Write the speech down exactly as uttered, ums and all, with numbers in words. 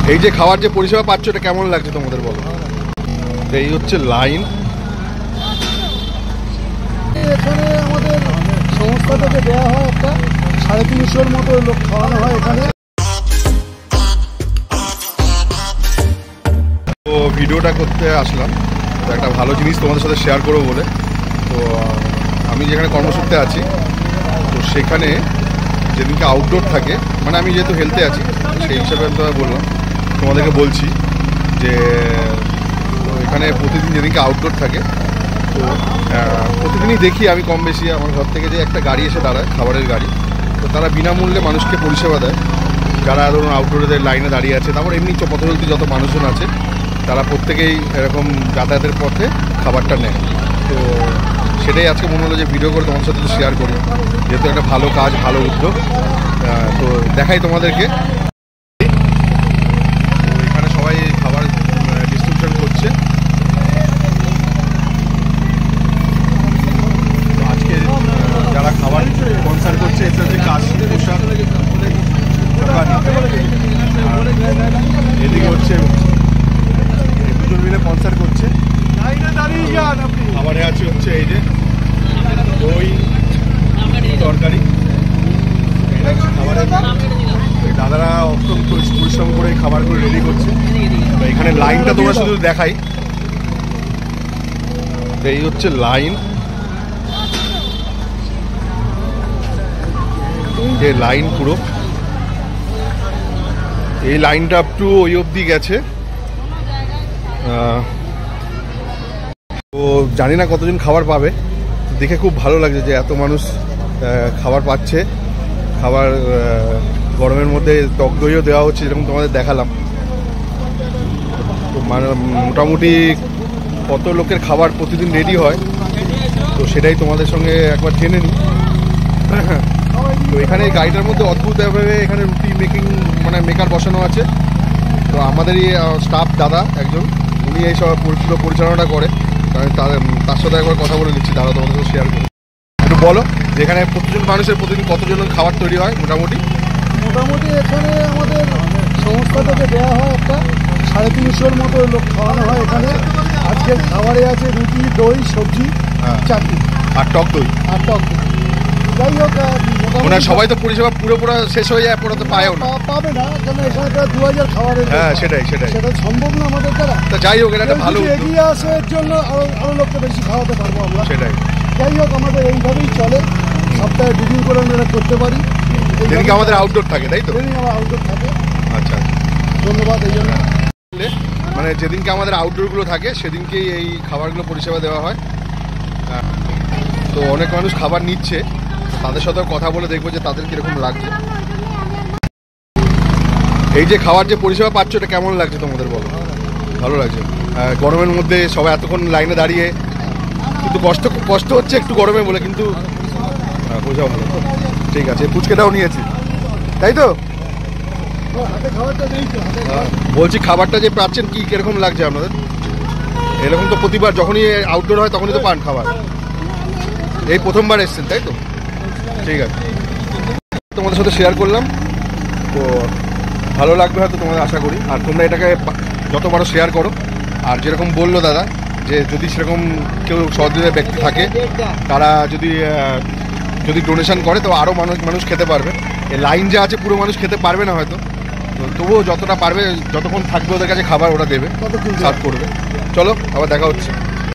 এই যে খাওয়ার যে পরিষেবা পাচ্ছ এটা কেমন লাগছে তোমাদের বলো? এই হচ্ছে লাইন। এখানে আমাদের সংস্থা থেকে দেওয়া হয় একটা সাড়ে তিনশোর মতো লোক খাওয়ানো হয় এখানে। তো ভিডিওটা করতে আসলাম, তো একটা ভালো জিনিস তোমাদের সাথে শেয়ার করবো বলে। তো আমি যেখানে কর্মসূত্রে আছি, তো সেখানে যেদিনকে আউটডোর থাকে, মানে আমি যেহেতু হেলথে আছি সেই হিসাবে আমি তোমায় বললাম, তোমাদেরকে বলছি যে এখানে প্রতিদিন যেদিনকে আউটডোর থাকে, তো প্রতিদিনই দেখি আমি কম বেশি আমার ঘর থেকে যে একটা গাড়ি এসে দাঁড়ায়, খাবারের গাড়ি। তো তারা বিনামূল্যে মানুষকে পরিষেবা দেয়, যারা ধরুন আউটডোরের লাইনে দাঁড়িয়ে আছে। তারপর এমনি পথচলতি যত মানুষজন আছে তারা প্রত্যেকেই এরকম যাতায়াতের পথে খাবারটা নেয়। তো সেটাই আজকে মনে হলো যে ভিডিও করে তোমার সাথে শেয়ার করি, যেহেতু একটা ভালো কাজ, ভালো উদ্যোগ। তো দেখাই তোমাদেরকে। এখানে সবাই খাবার ডিস্ট্রিবিউশন করছে। আজকে যারা খাবার স্পন্সর করছে এটা হচ্ছে কাশি পোশাক, এদিকে হচ্ছে দুজন মিলে স্পন্সর করছে। খাবারে আছে হচ্ছে এই যে দই তরকারি, খাবারের দাদারা অত্যন্ত পরিশ্রম করে খাবারগুলো রেডি করছে। তো এখানে লাইনটা তোমরা শুধু দেখাই, এই হচ্ছে লাইন। এই লাইন পুরো এই লাইনটা আপ টু ওই অবধি গেছে। তো জানি না কতজন খাবার পাবে, দেখে খুব ভালো লাগছে যে এত মানুষ খাবার পাচ্ছে। খাবার গরমের মধ্যে টক দইও দেওয়া হচ্ছে, যেরকম তোমাদের দেখালাম। তো মানে মোটামুটি কত লোকের খাবার প্রতিদিন রেডি হয়, তো সেটাই তোমাদের সঙ্গে একবার জেনে নিই। তো এখানে এই গাড়িটার মধ্যে অদ্ভুতভাবে এখানে রুটি মেকিং মানে মেকার বসানো আছে। তো আমাদেরই স্টাফ দাদা একজন, উনি এই সব পুরো পরিচালনাটা করে। তার সাথে একবার কথা বলে নিচ্ছি, দাদা তোমাদের সাথে শেয়ার করি। একটু বলো যে এখানে প্রতিজন মানুষের প্রতিদিন কতজন খাবার তৈরি হয় মোটামুটি? মোটামুটি এখানে আমাদের সংস্থা থেকে দেওয়া হয় একটা সাড়ে তিনশোর মতো লোক খাওয়ানো হয় এখানে। আজকের খাবারে আছে রুটি, দই, সবজি, চাটনি আর টক দই আর টক দই। যাই হোক, মানে সবাই তো পরিষেবা পুরোপুরো শেষ হয়ে যায়, পুরো তো পায়ও না, পাবে না, কেন এখানে প্রায় দু হাজার খাবারের। হ্যাঁ সেটাই সেটাই সেটা সম্ভব না আমাদের দ্বারা। তো যাই হোক, এটা একটা ভালো এগিয়ে আসে, এর জন্য আরো আরো লোককে বেশি খাওয়াতে পারবো আমরা। সেটাই। যাই হোক, আমাদের এইভাবেই চলে, সপ্তাহে দুদিন করে আমরা করতে পারি। যেদিনকে আমাদের আউটডোর থাকে, তাই তো? আমার আউটডোর থাকে। আচ্ছা, ধন্যবাদ। এই জন্য মানে যেদিনকে আমাদের আউটডোরগুলো থাকে সেদিনকেই এই খাবারগুলো পরিষেবা দেওয়া হয়। তো অনেক মানুষ খাবার নিচ্ছে, তাদের সাথেও কথা বলে দেখবো যে তাদের কিরকম লাগছে। এই যে খাবার যে পরিষেবা পাচ্ছ এটা কেমন লাগছে তোমাদের বলো? ভালো লাগছে। গরমের মধ্যে সবাই এতক্ষণ লাইনে দাঁড়িয়ে, কিন্তু কষ্ট কষ্ট হচ্ছে একটু গরমে বলে, কিন্তু বোঝাও ভালো। ঠিক আছে, ফুচকাটাও নিয়েছি, তাই তো? বলছি খাবারটা যে পাচ্ছেন কি কিরকম লাগছে আপনাদের? এরকম তো প্রতিবার যখনই আউটডোর হয় তখনই তো পান খাবার, এই প্রথমবার এসছেন তাই তো? ঠিক আছে, তোমাদের সাথে শেয়ার করলাম, তো ভালো লাগবে হয়তো তোমাদের, আশা করি। আর তোমরা এটাকে যত পারো শেয়ার করো। আর যেরকম বললো দাদা, যে যদি সেরকম কেউ সহযোগী ব্যক্তি থাকে, তারা যদি যদি ডোনেশন করে তো আরও মানুষ মানুষ খেতে পারবে। এই লাইন যা আছে পুরো মানুষ খেতে পারবে না হয়তো, তো তবুও যতটা পারবে, যতক্ষণ থাকবে ওদের কাছে খাবার ওরা দেবে, সার্ভ করবে। চলো, আবার দেখা হচ্ছে।